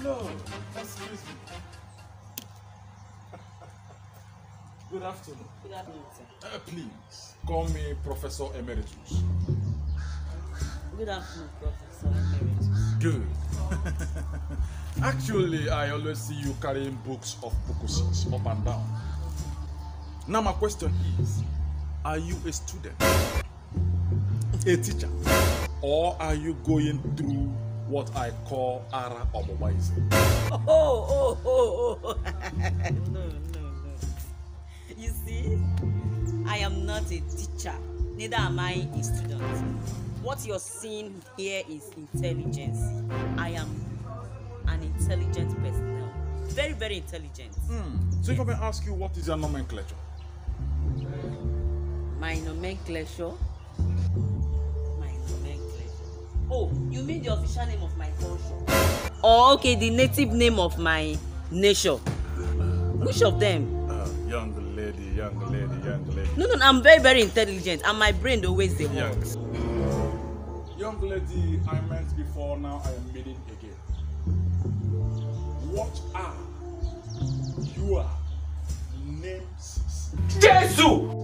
No, excuse me. Good afternoon. Good afternoon, sir. Please, call me Professor Emeritus. Good afternoon, Professor Emeritus. Good. Actually, I always see you carrying books of Pocosis up and down. Now my question is, are you a student, a teacher, or are you going through what I call Ara Obowaism? Oh. No. You see, I am not a teacher, neither am I a student. What you're seeing here is intelligence. I am an intelligent person. Very, very intelligent. So if I may ask you, what is your nomenclature? My nomenclature? Oh, you mean the official name of my culture? Oh, okay, the native name of my nation. Which of them? Young lady. No, I'm very, very intelligent, and my brain always the works. Young lady, I meant before, now I am meaning again. What are your names? Jesus!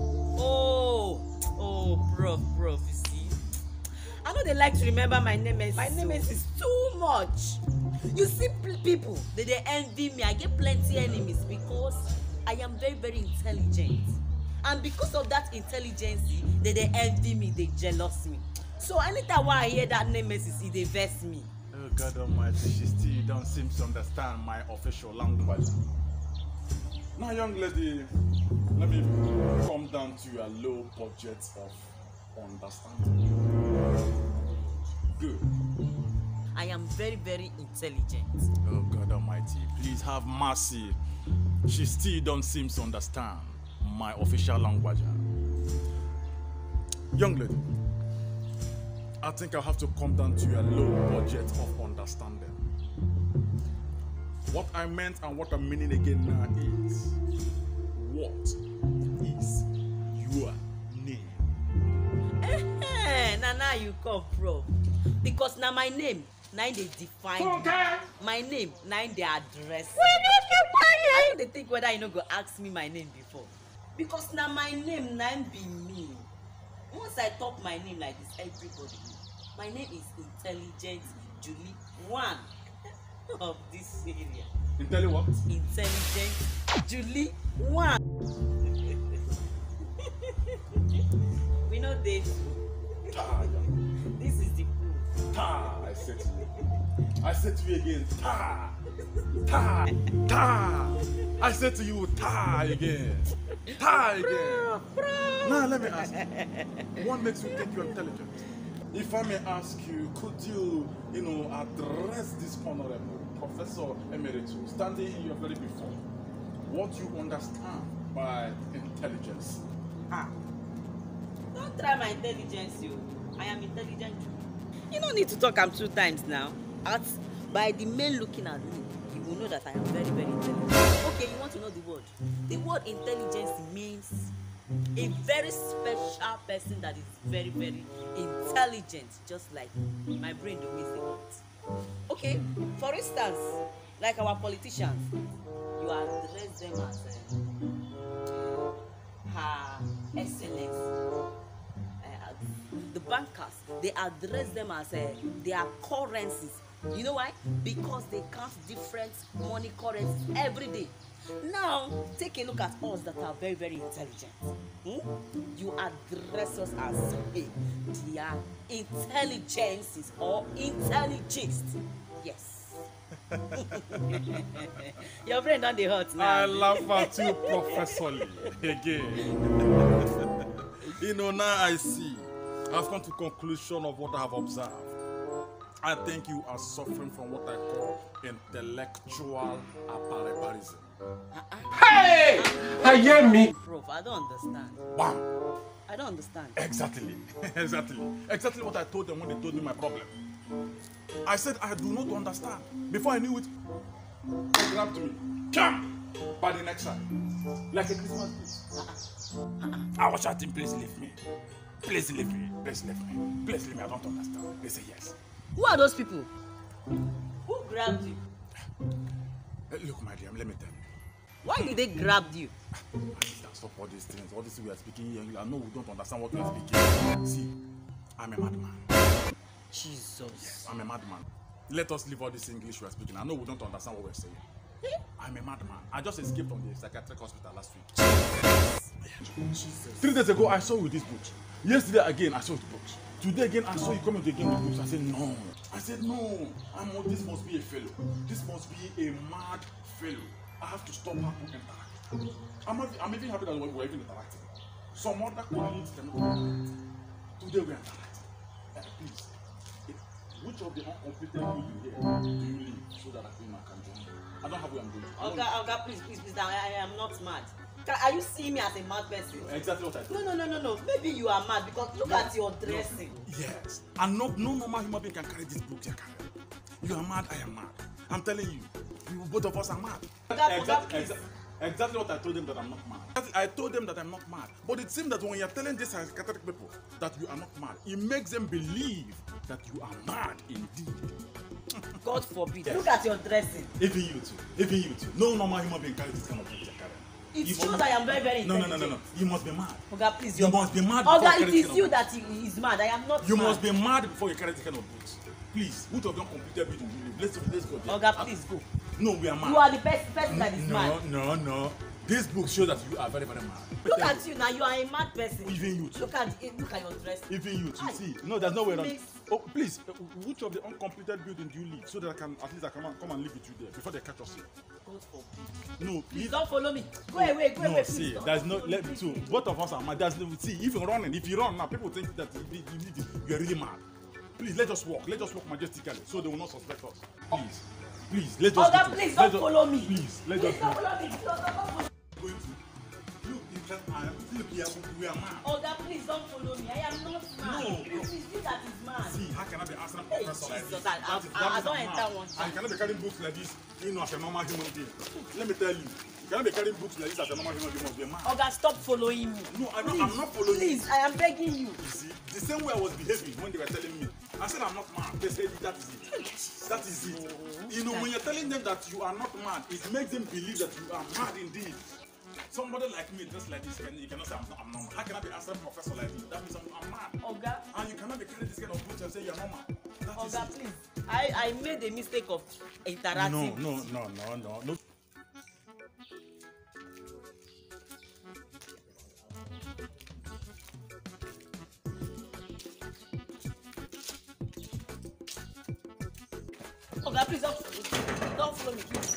Oh, prof, you see. I know they like to remember my name. My name is too much. You see, people, they envy me. I get plenty enemies because I am very, very intelligent. And because of that intelligence, they envy me, they jealous me. So anytime when I hear that name, they vex me. Oh God Almighty, she still don't seem to understand my official language. Now, young lady, let me come down to a low budget of understanding. Good. I am very, very intelligent. Oh God Almighty, please have mercy. She still don't seem to understand my official language. Young lady, I think I'll have to come down to a low budget of understanding. What I meant and what I'm meaning again now is, what is your name? Now you come, prof. Because now my name, now they define Okay. my name, now they address. I don't dey think whether you no go ask me my name before. Because now my name, now be me. Once I talk my name like this, everybody know. My name is Intelligent Julie One of this area. Intelli what? Intelligent Julie One. We know this. This is the proof. Ta, I said to you. I said to you again, ta. I said to you, ta again. Ta again. Now let me ask you, what makes you think you're intelligent? If I may ask you, could you, address this honorable Professor Emeritus standing in your very before? What you understand by intelligence? Don't try my intelligence, you. I am intelligent. You don't need to talk 2 times now. By the man looking at me, you will know that I am very, very intelligent. Okay, you want to know the word? The word intelligence means a very special person that is very, very intelligent, just like my brain always thinks. Okay, for instance, like our politicians, you address them as Her Excellency. The bankers, they address them as their currencies. You know why? Because they count different money currencies every day. Now, take a look at us that are very, very intelligent. You address us as their intelligences or intelligist. Yes. Your brain don't dey hurt now. I laugh at you professorly again. Now I see. I've come to conclusion of what I have observed. I think you are suffering from what I call intellectual appareparism. Hey! I hear me. Prof, I don't understand. Bam! I don't understand. Exactly. Exactly what I told them when they told me my problem. I said I do not understand. Before I knew it, they grabbed me. Come! By the next side. Like a Christmas tree. I was shouting, please leave me. Please leave me. Please leave me. Please leave me. I don't understand. They say yes. Who are those people? Who grabbed you? Look, my dear, let me tell you. Why did they grab you? My sister, stop all these things. All this we are speaking here. I know we don't understand what we are speaking. See, I'm a madman. Jesus. Yes, I'm a madman. Let us leave all this English we are speaking. I know we don't understand what we're saying. I'm a madman. I just escaped from the psychiatric hospital last week. Jesus. 3 days ago, I saw you with this book. Yesterday again, I saw you with books. Today again, I saw you coming again with books. I said, no. I said, no. This must be a fellow. This must be a mad fellow. I have to stop her from interacting. I'm even happy that we're even interacting. Some other colleagues cannot interact. Today we're interacting. Please, which of the uncompleted people here do you leave so that I can join you? I don't have where I'm going. Oga, please, I am not mad. Are you seeing me as a mad person? Exactly what I thought. No. Maybe you are mad because look at your dressing. Yes. And no normal human being can carry this book you carry. You are mad, I am mad. I'm telling you, both of us are mad. Exactly what I told them that I'm not mad. I told them that I'm not mad. But it seems that when you're telling these Catholic people that you are not mad, it makes them believe that you are mad indeed. God forbid. Yes. Look at your dressing. Even you too. No normal human being carry this kind of book you carry. It shows I am very, very intelligent. No. You must be mad. Oga, please. You must be mad. Oga, it is you that is mad. I am not You mad. must be mad before you carry this kind of books. Please, which of them completed building you live? Let's go there. Oga, please go. No, we are mad. You are the person that is mad. No. This book shows that you are very, very mad. Look at you now. You are a mad person. Even you too. Look at your dress. Even you too. See, no, there's no way around. Oh, please, which of the uncompleted building do you live so that I can come and live with you there before they catch us here? God forbid. No, please don't follow me. Go away. No, see, there's no. Let me too. Both of us are mad. There's no. See, if you run now, people think that you are really mad. Please let us walk. Let us walk majestically so they will not suspect us. Please, let us. Oga, please don't follow me. Please, let us. Don't follow me. Don't follow me. We are mad. Oga, please don't follow me. I am not mad. No. It is you that is mad. See, how can I be asking Hey, professor like Jesus, this? I don't enter one. And you cannot be carrying books like this, you know, as a normal human being. Let me tell you, you cannot be carrying books like this as a normal human being. You must be mad. Oga, stop following me. No, I'm not following you. Please, I am begging you. You see, the same way I was behaving when they were telling me, I said I'm not mad. They said that is it. That is it. You know, when you're telling them that you are not mad, it makes them believe that you are mad indeed. Somebody like me, just like this, you cannot say I'm normal. How can I be answering professor like you? That means I'm mad. Oga. And you cannot be carrying this kind of books and say you're normal. Oga, please. I made a mistake of interacting. No. Oga, please don't follow me, please.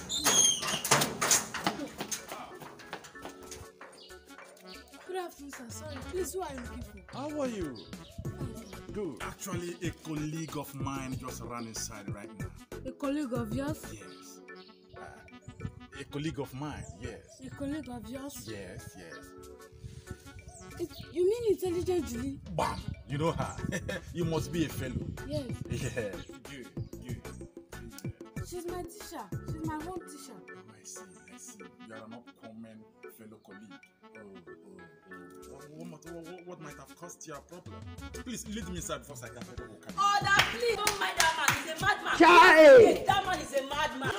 Good afternoon, sir. Sorry, please, who are you looking for? How are you? Good. Actually, a colleague of mine just ran inside right now. A colleague of yours? Yes. A colleague of mine, yes. A colleague of yours? Yes. You mean intelligent Julie? Bam! You know her. You must be a fellow. Yes. Yeah. Good. She's my teacher. She's my home teacher. I see. You are an upcoming fellow colleague. What might have caused you a problem? Please lead me inside before I can take over. Oh, that please don't mind that man. He's a madman. Child! That man is a madman.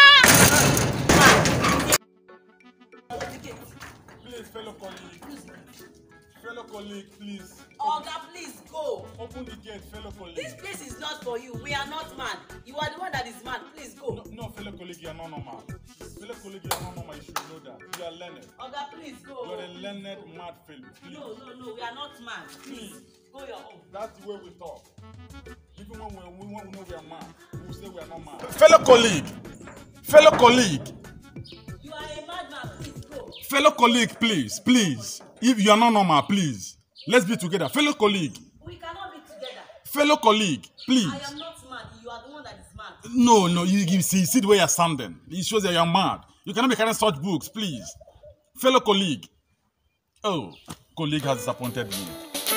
Please, fellow colleague, please. Oga, please go. Open the gate, fellow colleague. This place is not for you. We are not mad. You are the one that is mad. Please go. No, fellow colleague, you are not normal. Fellow colleague, you are not normal. You should know that. You are learned. Oga, please go. You are a learned, mad fellow. Please. No. We are not mad. Please. Go your own. That's the way we talk. Even when we know we are mad, we will say we are not mad. Fellow colleague. You are a madman. Please go. Fellow colleague, please. If you are not normal, please. Let's be together. Fellow colleague. We cannot be together. Fellow colleague, please. I am not mad. You are the one that is mad. No. You see the way you're standing. It shows that you're mad. You cannot be carrying such books, please. Fellow colleague. Oh, colleague has disappointed me.